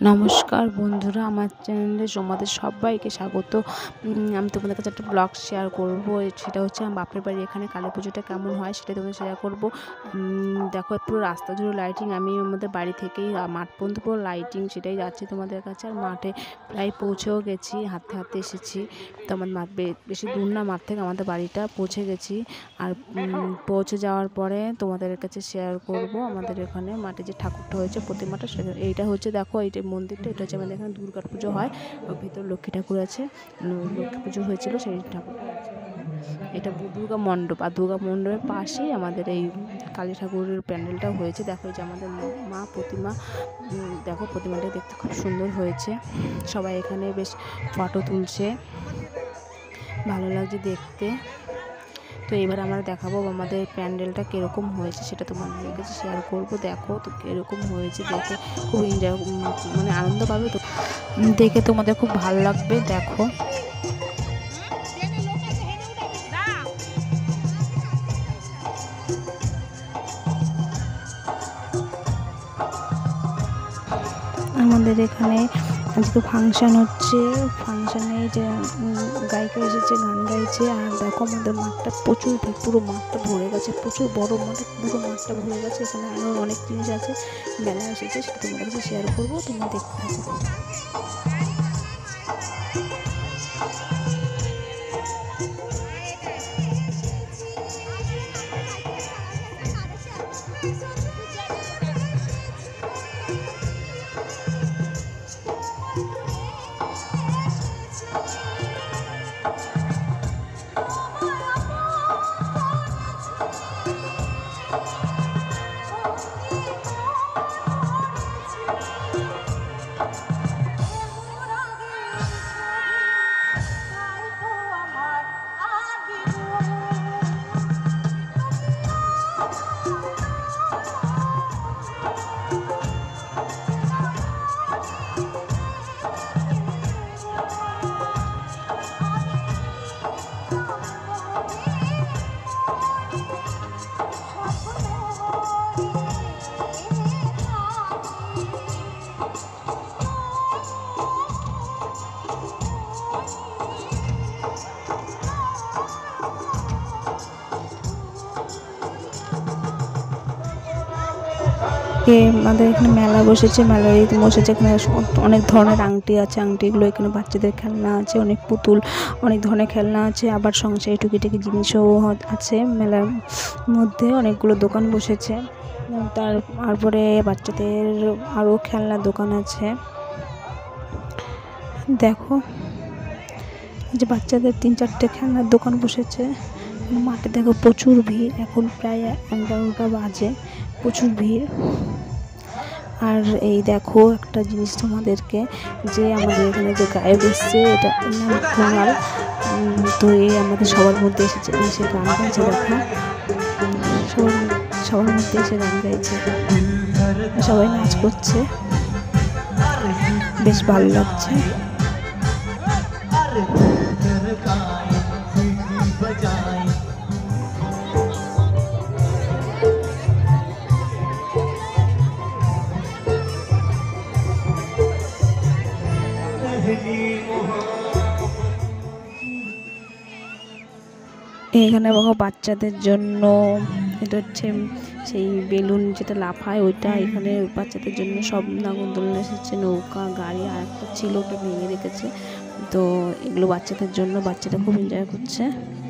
নমস্কার বন্ধুরা, আমার চ্যানেলে তোমাদের সবাইকে স্বাগত। আমি তোমাদের কাছে একটা ব্লগ শেয়ার করব। সেটা হচ্ছে আমার বাপের বাড়ি এখানে কালী পুজোটা কেমন হয় সেটা তোমাদের শেয়ার করব। দেখো পুরো রাস্তা জুড়ে লাইটিং, আমি আমাদের বাড়ি থেকেই মাঠ পর্যন্ত পুরো লাইটিং, সেটাই যাচ্ছি তোমাদের কাছে। আর মাঠে প্রায় পৌঁছেও গেছি, হাঁটতে হাঁটতে এসেছি। তো আমার মাঠ বেশি দূর না, মাঠ থেকে আমাদের বাড়িটা পৌঁছে গেছি। আর পৌঁছে যাওয়ার পরে তোমাদের কাছে শেয়ার করব আমাদের এখানে মাঠে যে ঠাকুরটা হয়েছে, প্রতিমাটা, সেটা এইটা হচ্ছে, দেখো এইটা মন্দিরটা, এটা হচ্ছে আমাদের এখানে দুর্গা পুজো হয়। ওর ভিতর লক্ষ্মী ঠাকুর আছে, লক্ষ্মী পুজো হয়েছিল সেই ঠাকুরটা আছে। এটা দুর্গা মণ্ডপ, আর দুর্গা মণ্ডপের পাশেই আমাদের এই কালী ঠাকুরের প্যান্ডেলটাও হয়েছে। দেখো এই যে আমাদের মা প্রতিমা, দেখো প্রতিমাটা দেখতে খুব সুন্দর হয়েছে। সবাই এখানে বেশ ফটো তুলছে, ভালো লাগছে দেখতে। তো এবার আমরা দেখাবো আমাদের প্যান্ডেলটা কীরকম হয়েছে, সেটা তোমাদের কাছে শেয়ার করব। দেখো তো কীরকম হয়েছে, দেখে খুব এনজয়, মানে আনন্দ পাবে, তো দেখে তোমাদের খুব ভালো লাগবে। দেখো আমাদের এখানে আজকে ফাংশান হচ্ছে, ফাংশানে যে গায়িকা এসেছে, গান গাইছে। আর দেখো আমাদের মাঠটা প্রচুর, পুরো মাঠটা ভরে গেছে, প্রচুর বড় মাঠ, পুরো মাঠটা ভরে গেছে। এখানে আরও অনেক জিনিস আছে, মেলা এসেছে, সেটা তোমাদের কাছে শেয়ার করবো, তোমরা দেখতে থাকো। আমাদের এখানে মেলা বসেছে, মেলায় বসেছে, এখানে অনেক ধরনের আংটি আছে, আংটিগুলো এখানে বাচ্চাদের খেলনা আছে, অনেক পুতুল, অনেক ধরনের খেলনা আছে, আবার সংসারে টুকিটাকি জিনিসও আছে। মেলার মধ্যে অনেকগুলো দোকান বসেছে, তারপরে বাচ্চাদের আরও খেলনার দোকান আছে। দেখো যে বাচ্চাদের 3-4টে খেলনার দোকান বসেছে। মাঠে দেখো প্রচুর ভিড়, এখন প্রায় 11টা বাজে, প্রচুর ভিড়। আর এই দেখো একটা জিনিস তোমাদেরকে, যে আমাদের এখানে যে গায়ক এসছে, এটা নাম কুণাল। তো এই আমাদের সবার মধ্যে এসে গান গাইছে, দেখো সবার মধ্যে এসে গান গাইছে, সবাই নাচ করছে, বেশ ভালো লাগছে। এখানে বাচ্চাদের জন্য, এটা হচ্ছে সেই বেলুন যেটা লাফায় ওইটা, এখানে বাচ্চাদের জন্য সব নাগরদোলনা এসেছে, নৌকা, গাড়ি, আর একটা ছিল, ওটা ভেঙে রেখেছে। তো এগুলো বাচ্চাদের জন্য, বাচ্চারা খুব এনজয় করছে।